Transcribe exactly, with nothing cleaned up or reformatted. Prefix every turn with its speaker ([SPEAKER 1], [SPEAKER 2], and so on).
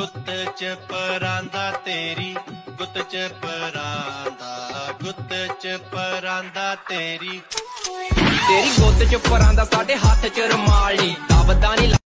[SPEAKER 1] ਗੁੱਤ ਚ ਪਰਾਂਦਾ ਤੇਰੀ, ਗੁੱਤ ਚ ਪਰਾਂਦਾ, ਗੁੱਤ ਚ ਪਰਾਂਦਾ ਤੇਰੀ।
[SPEAKER 2] ਤੇਰੀ ਗੁੱਤ ਚ ਪਰਾਂਦਾ ਸਾਡੇ ਹੱਥ ਚ ਰੁਮਾਲ ਨੀ, ਦਬਦਾ ਨੀ